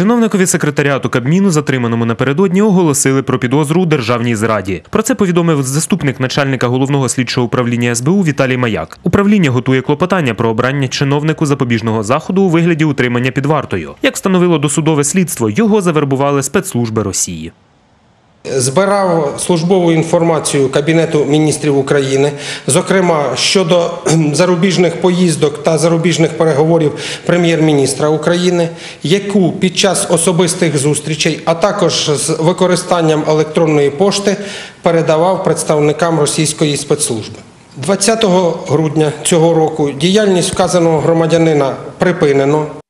Чиновникові секретаріату Кабміну, затриманому напередодні, оголосили про підозру у державній зраді. Про це повідомив заступник начальника Головного слідчого управління СБУ Віталій Маяк. Управління готує клопотання про обрання чиновнику запобіжного заходу у вигляді утримання під вартою. Як встановило досудове слідство, його завербували спецслужби Росії. Збирав службову інформацію Кабінету міністрів України, зокрема щодо зарубіжних поїздок та зарубіжних переговорів прем'єр-міністра України, яку під час особистих зустрічей, а також з використанням електронної пошти передавав представникам російської спецслужби. 20 грудня цього року діяльність вказаного громадянина припинено